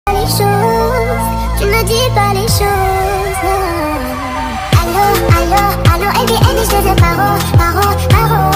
Les choses, tu ne dis pas les choses. Allô, allô, allô, et bien, je te paro, paro, paro.